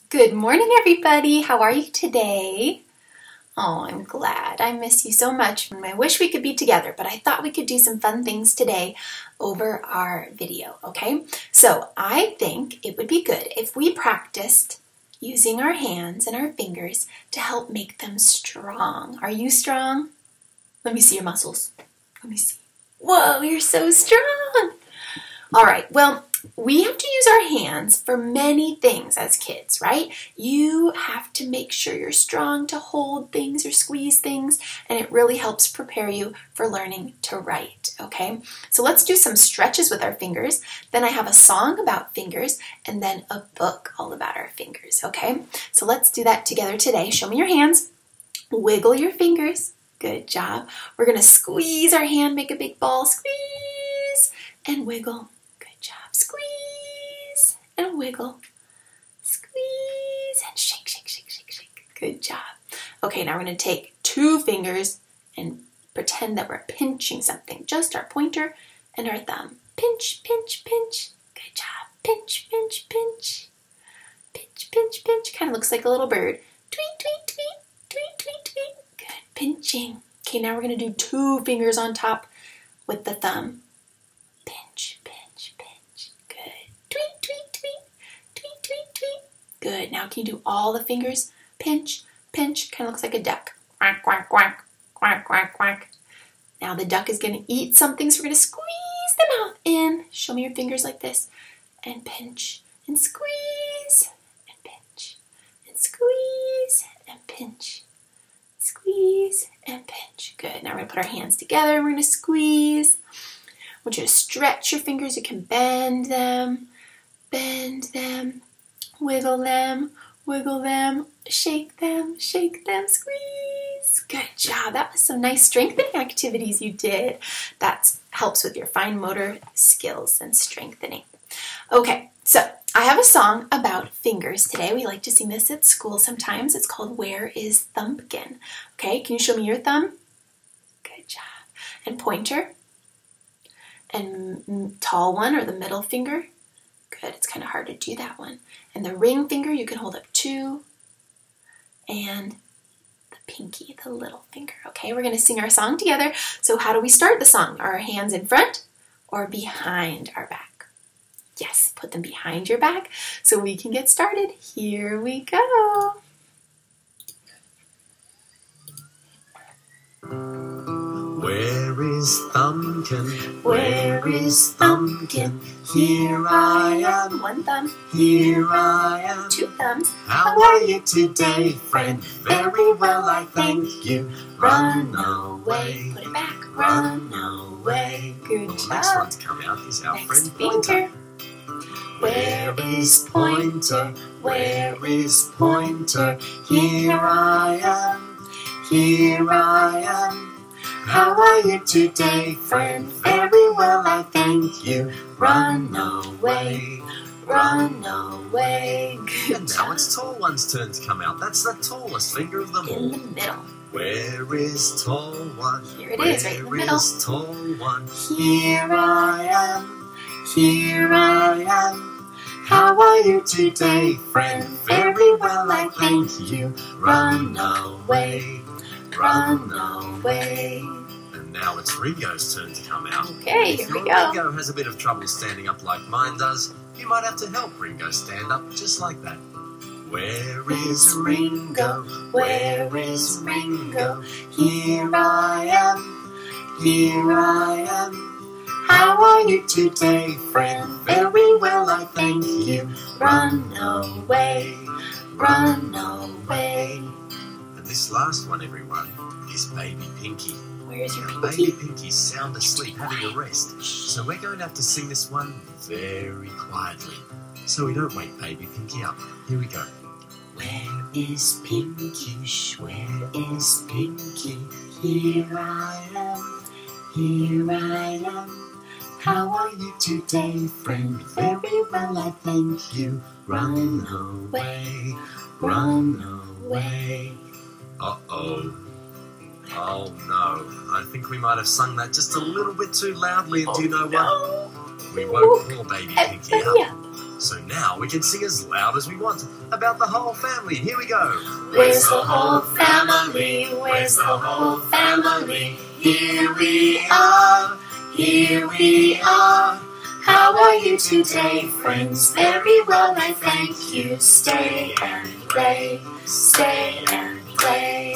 Good morning, everybody. How are you today? Oh, I'm glad. I miss you so much. I wish we could be together, but I thought we could do some fun things today over our video, okay? So I think it would be good if we practiced using our hands and our fingers to help make them strong. Are you strong? Let me see your muscles. Let me see. Whoa, you're so strong. All right, well, we have to use our hands for many things as kids, right? You have to make sure you're strong to hold things or squeeze things, and it really helps prepare you for learning to write, okay? So let's do some stretches with our fingers. Then I have a song about fingers, and then a book all about our fingers, okay? So let's do that together today. Show me your hands. Wiggle your fingers. Good job. We're going to squeeze our hand, make a big ball. Squeeze and wiggle. Squeeze and wiggle. Squeeze and shake, shake, shake, shake, shake. Good job. Okay, now we're going to take two fingers and pretend that we're pinching something. Just our pointer and our thumb. Pinch, pinch, pinch. Good job. Pinch, pinch, pinch. Pinch, pinch, pinch. Kind of looks like a little bird. Tweet, tweet, tweet. Tweet, tweet, tweet. Good. Pinching. Okay, now we're going to do two fingers on top with the thumb. Pinch, pinch, pinch. Good. Tweet, tweet, tweet. Tweet, tweet, tweet. Good. Now can you do all the fingers? Pinch, pinch. Kind of looks like a duck. Quack, quack, quack. Quack, quack, quack. Now the duck is going to eat something, so we're going to squeeze the mouth in. Show me your fingers like this. And pinch and squeeze and pinch and squeeze and pinch. Squeeze and pinch. Good. Now we're going to put our hands together and we're going to squeeze. I want you to stretch your fingers. You can bend them, wiggle them, shake them, squeeze. Good job. That was some nice strengthening activities you did. That helps with your fine motor skills and strengthening. Okay, so I have a song about fingers today. We like to sing this at school sometimes. It's called Where is Thumbkin? Okay, can you show me your thumb? Good job. And pointer? And tall one, or the middle finger? Good, it's kind of hard to do that one. And the ring finger, you can hold up two. And the pinky, the little finger. Okay, we're going to sing our song together. So how do we start the song? Are our hands in front or behind our back? Yes, put them behind your back so we can get started. Here we go. Where is Thumbkin? Where is Thumbkin? Here I am. One thumb. Here I am. Two thumbs. How are you today, friend? Very well, I thank you. Run away. Put it back. Run away. Good The job. next one to come out is our Next friend finger. Pointer. Where is Pointer? Where is Pointer? Here I am. Here I am. How are you today, friend? Very well, I thank you. Run away, run away. Good And now job. it's Tall One's turn to come out. That's the tallest finger of them In all. the middle. Where is Tall One? Here it is, right in the Where middle. is Tall One? Here I am. Here I am. How are you today, friend? Very well, I thank you. Run away, run away. And now it's Ringo's turn to come out. Okay, If here we your go. Ringo has a bit of trouble standing up like mine does, you might have to help Ringo stand up just like that. Where is Ringo? Where is Ringo? Here I am. Here I am. How are you today, friend? Very well, I thank you. Run away, run away. And this last one, everyone, is Baby Pinky. Where's your Now, pinky? Baby Pinky's sound asleep, having a rest. So we're going to have to sing this one very quietly, so we don't wake Baby Pinky up. Here we go. Where is Pinky? Where is Pinky? Here I am. Here I am. How are you today, friend? Very well, I thank you. Run away, run away. Uh-oh. Oh no, I think we might have sung that just a little bit too loudly, and do you know what? We woke poor Baby Pinky up. So now we can sing as loud as we want about the whole family. Here we go. Where's the whole family? Where's the whole family? Here we are, here we are. How are you today, friends? Very well, I thank you. Stay and play, stay and play.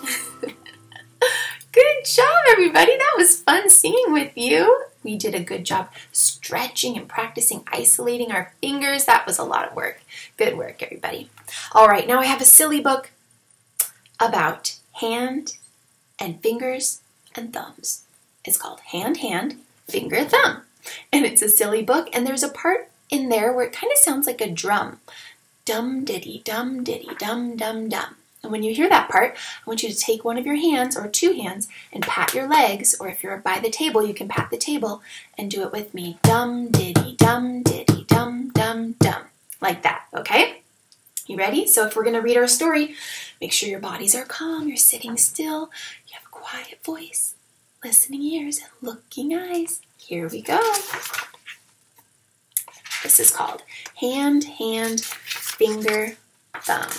Good job, everybody. That was fun singing with you. We did a good job stretching and practicing isolating our fingers. That was a lot of work. Good work, everybody. All right, now I have a silly book about hand and fingers and thumbs. It's called Hand, Hand, Finger, Thumb. And it's a silly book, and there's a part in there where it kind of sounds like a drum. Dum diddy, dum diddy, dum dum dum. And when you hear that part, I want you to take one of your hands or two hands and pat your legs, or if you're by the table, you can pat the table and do it with me. Dum diddy, dum diddy, dum dum dum. Like that, okay? You ready? So if we're going to read our story, make sure your bodies are calm, you're sitting still, you have a quiet voice, listening ears, and looking eyes. Here we go. This is called Hand, Hand, Finger, Thumb.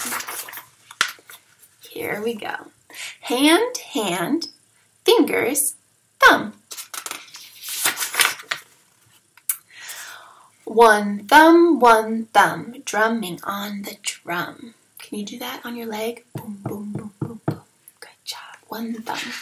Here we go. Hand, hand, fingers, thumb. One thumb, drumming on the drum. Can you do that on your leg? Boom, boom, boom, boom, boom. Good job. One thumb.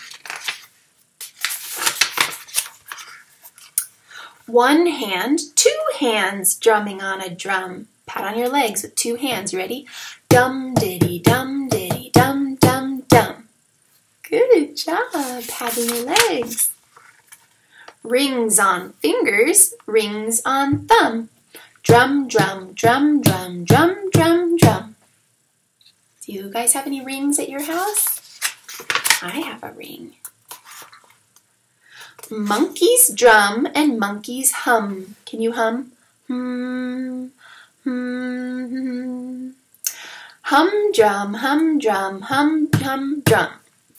One hand, two hands drumming on a drum. Pat on your legs with two hands. Ready? Dum diddy, dum diddy, dum dum dum. Good job patting your legs. Rings on fingers, rings on thumb. Drum, drum, drum, drum, drum, drum, drum. Do you guys have any rings at your house? I have a ring. Monkeys drum and monkeys hum. Can you hum? Hum, hum, hum drum, hum drum, hum, hum drum.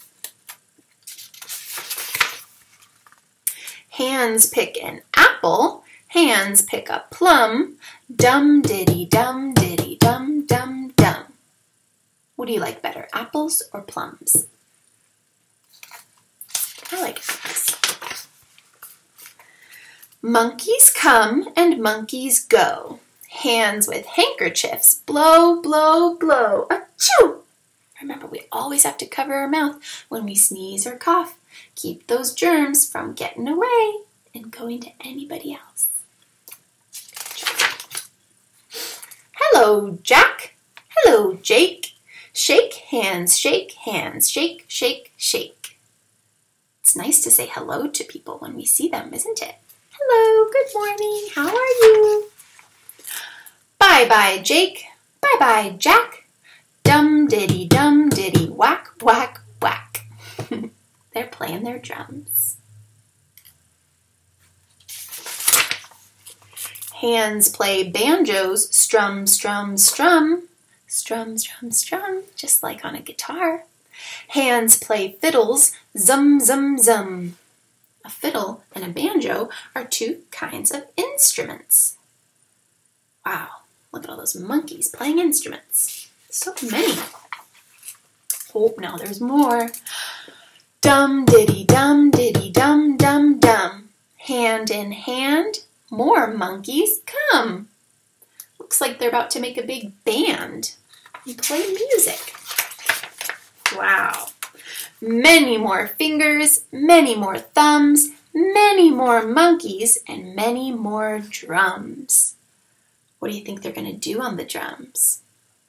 Hands pick an apple, hands pick a plum. Dum diddy, dum diddy, dum dum dum. What do you like better, apples or plums? I like apples. Monkeys come and monkeys go. Hands with handkerchiefs, blow, blow, blow. Achoo! Remember, we always have to cover our mouth when we sneeze or cough. Keep those germs from getting away and going to anybody else. Hello, Jack. Hello, Jake. Shake hands, shake, shake, shake. It's nice to say hello to people when we see them, isn't it? Hello, good morning, how are you? Bye-bye, Jake. Bye-bye, Jack. Dum diddy, whack, whack, whack. They're playing their drums. Hands play banjos, strum, strum, strum. Strum, strum, strum, just like on a guitar. Hands play fiddles, zum, zum, zum. A fiddle and a banjo are two kinds of instruments. Wow, look at all those monkeys playing instruments. So many. Oh, now there's more. Dum diddy, dum diddy, dum dum dum. Hand in hand, more monkeys come. Looks like they're about to make a big band and play music. Wow. Many more fingers, many more thumbs, many more monkeys, and many more drums. What do you think they're going to do on the drums?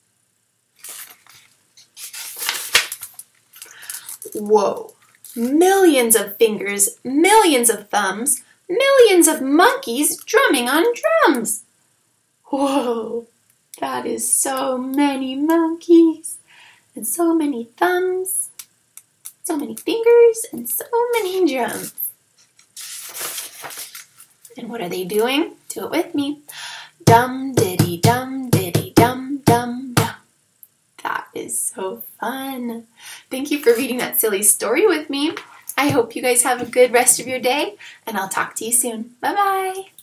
Whoa. Millions of fingers, millions of thumbs, millions of monkeys drumming on drums. Whoa. That is so many monkeys and so many thumbs. So many fingers and so many drums. And what are they doing? Do it with me. Dum diddy, dum diddy, dum dum dum. That is so fun. Thank you for reading that silly story with me. I hope you guys have a good rest of your day, and I'll talk to you soon. Bye-bye.